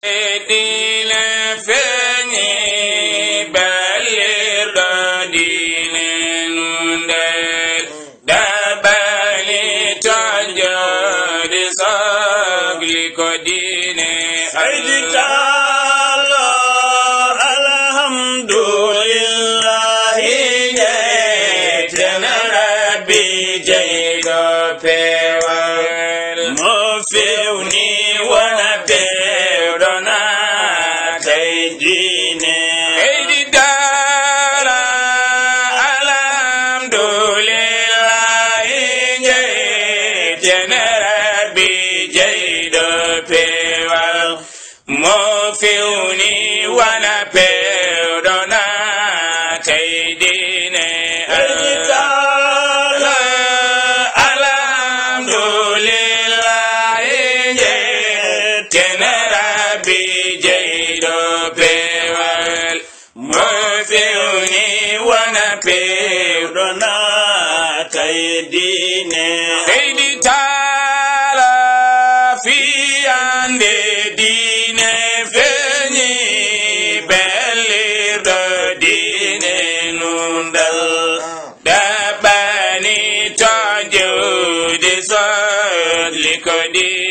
dina feeñi balir do dina nundal dabali tonjo di sogli ko dine ayditalo alhamdulillahi jeytena rabbi jeydo pewal mo fewni wana pewdona kay dine ayditalo alhamdulillahi jeytena rabbi jeydo pewal mo fewni wana pewdona kay dine ayditalo alhamdulillahi jeytena rabbi jeydo pewal mo fewni wana pewdona dona kay dine ayditalo fi ande dine feeñi bellir do dine nundal dabani tonjo di sodli ko dine